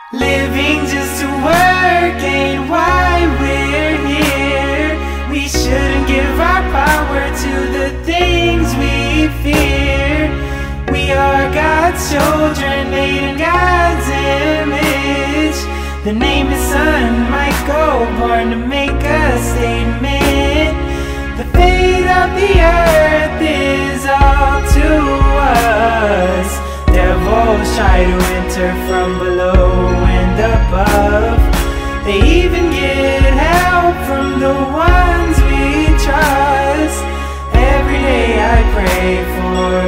Living just to work ain't why we're here. We shouldn't give our power to the things we fear. We are God's children, made in God's image. The name is Sun Myko, born to make a statement. The fate of the earth is all to us. Devils try to enter from below and above. They even get help from the ones we trust. Every day I pray for